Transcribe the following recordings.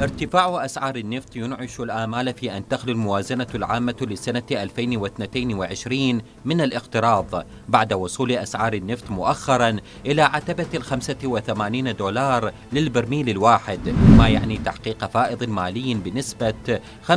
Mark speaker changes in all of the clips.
Speaker 1: ارتفاع أسعار النفط ينعش الآمال في أن تخلو الموازنة العامة لسنة 2022 من الاقتراض بعد وصول أسعار النفط مؤخرا إلى عتبة $85 للبرميل الواحد، ما يعني تحقيق فائض مالي بنسبة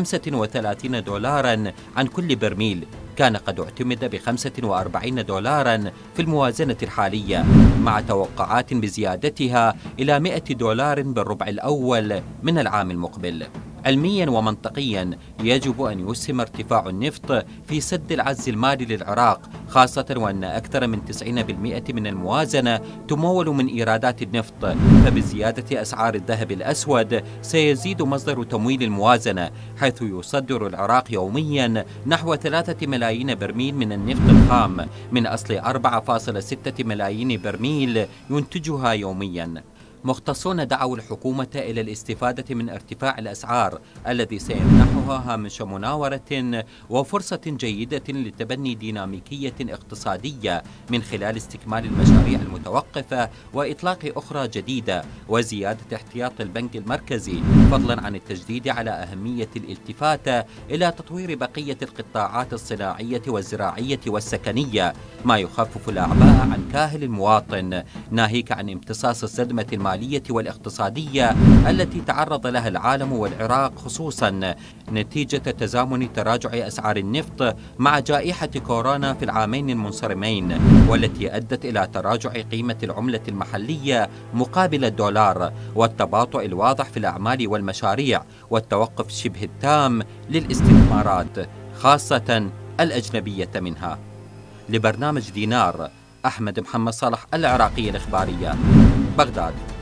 Speaker 1: $35 عن كل برميل كان قد اعتمد $45 في الموازنة الحالية، مع توقعات بزيادتها إلى $100 بالربع الأول من العام المقبل. علميا ومنطقيا يجب أن يسهم ارتفاع النفط في سد العجز المالي للعراق، خاصة وأن أكثر من 90% من الموازنة تمول من إيرادات النفط، فبزيادة أسعار الذهب الأسود سيزيد مصدر تمويل الموازنة، حيث يصدر العراق يوميا نحو 3 ملايين برميل من النفط الخام من أصل 4.6 ملايين برميل ينتجها يوميا. مختصون دعوا الحكومة إلى الاستفادة من ارتفاع الأسعار الذي سيمنحها هامش مناورة وفرصة جيدة لتبني ديناميكية اقتصادية من خلال استكمال المشاريع المتوقفة وإطلاق أخرى جديدة وزيادة احتياط البنك المركزي، فضلا عن التجديد على أهمية الالتفات إلى تطوير بقية القطاعات الصناعية والزراعية والسكنية، ما يخفف الأعباء عن كاهل المواطن، ناهيك عن امتصاص الصدمة المالية والاقتصادية التي تعرض لها العالم والعراق خصوصا نتيجة تزامن تراجع أسعار النفط مع جائحة كورونا في العامين المنصرمين، والتي أدت إلى تراجع قيمة العملة المحلية مقابل الدولار والتباطؤ الواضح في الأعمال والمشاريع والتوقف شبه التام للاستثمارات خاصة الأجنبية منها. لبرنامج دينار، أحمد محمد صالح، العراقية الإخبارية، بغداد.